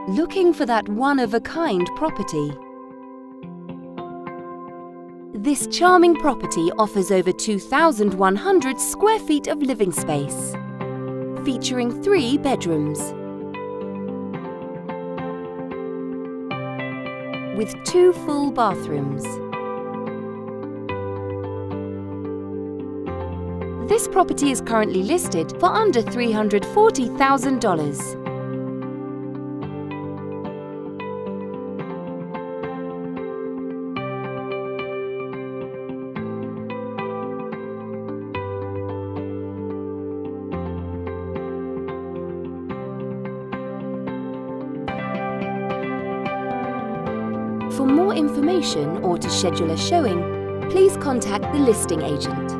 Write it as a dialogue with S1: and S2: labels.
S1: Looking for that one-of-a-kind property? This charming property offers over 2,100 square feet of living space, featuring 3 bedrooms, with 2 full bathrooms. This property is currently listed for under $340,000. For more information or to schedule a showing, please contact the listing agent.